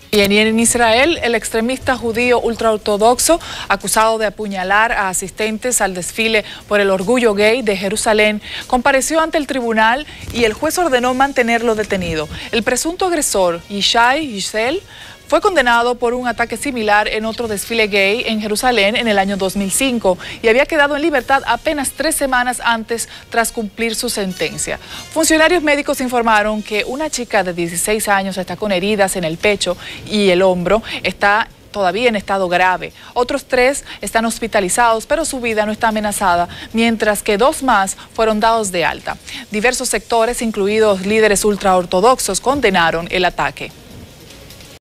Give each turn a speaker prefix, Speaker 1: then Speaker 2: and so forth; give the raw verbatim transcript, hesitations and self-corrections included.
Speaker 1: Bien, y en Israel, el extremista judío ultraortodoxo, acusado de apuñalar a asistentes al desfile por el orgullo gay de Jerusalén, compareció ante el tribunal y el juez ordenó mantenerlo detenido. El presunto agresor, Yishai Gisel, fue condenado por un ataque similar en otro desfile gay en Jerusalén en el año dos mil cinco y había quedado en libertad apenas tres semanas antes tras cumplir su sentencia. Funcionarios médicos informaron que una chica de dieciséis años está con heridas en el pecho y el hombro, está todavía en estado grave. Otros tres están hospitalizados, pero su vida no está amenazada, mientras que dos más fueron dados de alta. Diversos sectores, incluidos líderes ultraortodoxos, condenaron el ataque.